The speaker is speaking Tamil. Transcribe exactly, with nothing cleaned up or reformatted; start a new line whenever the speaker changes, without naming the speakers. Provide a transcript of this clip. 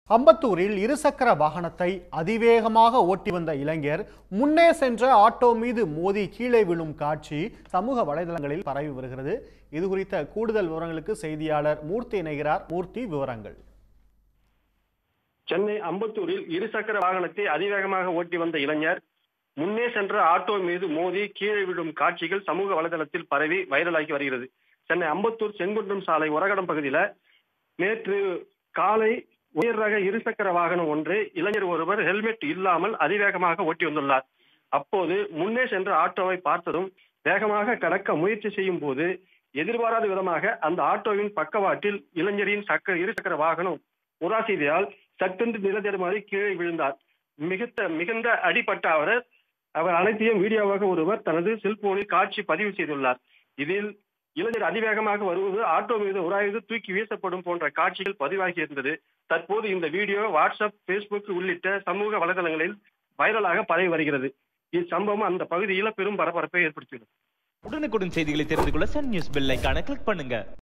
அம்பத்தூரில் இருசக்கர வாகனத்தை அதிவேகமாக ஓட்டி வந்த இளைஞர் முன்னே சென்ற ஆட்டோ மீது மோதி கீழே விழும் காட்சி சமூக வலைதளங்களில் பரவி வருகிறது. இது குறித்த கூடுதல் விவரங்களுக்கு செய்தியாளர் மூர்த்தி இணைகிறார். மூர்த்தி, விவரங்கள்.
சென்னை அம்பத்தூரில் இருசக்கர வாகனத்தை அதிவேகமாக ஓட்டி வந்த இளைஞர் முன்னே சென்ற ஆட்டோ மீது மோதி கீழே விழும் காட்சிகள் சமூக வலைதளத்தில் பரவி வைரலாகி வருகிறது. சென்னை அம்பத்தூர் செங்குன்றம் சாலை உரகடம் பகுதியில் நேற்று காலை உயர் ரக இருசக்கர வாகனம் ஒன்று இளைஞர் ஒருவர் ஹெல்மெட் இல்லாமல் அதிவேகமாக ஓட்டி வந்துள்ளார். அப்போது முன்னே சென்ற ஆட்டோவை பார்த்ததும் வேகமாக கடக்க முயற்சி செய்யும் போது எதிர்பாராத விதமாக அந்த ஆட்டோவின் பக்கவாட்டில் இளைஞரின் சக்கர இருசக்கர வாகனம் உராசியதால் சட்டென்று நிலத்தடுமாறி கீழே விழுந்தார். மிகுந்த மிகுந்த அடிபட்ட அவர் அவர் அனைத்தையும் வீடியோவாக ஒருவர் தனது செல்போனில் காட்சி பதிவு செய்துள்ளார். இதில் இளைஞர் அதிவேகமாக வருவது, ஆட்டோ மீது உராய்வது, தூக்கி வீசப்படும் போன்ற காட்சிகள் பதிவாகி இருந்தது. தற்போது இந்த வீடியோ வாட்ஸ்அப், பேஸ்புக் உள்ளிட்ட சமூக வலைதளங்களில் வைரலாக பரவி வருகிறது. இச்சம்பவம் அந்த பகுதியில் பெரும் பரபரப்பை ஏற்படுத்தியுள்ளது.
உடனுக்குடன் செய்திகளை தெரிந்து கொள்ள சன் நியூஸ் பெல் ஐகானை கிளிக் பண்ணுங்க.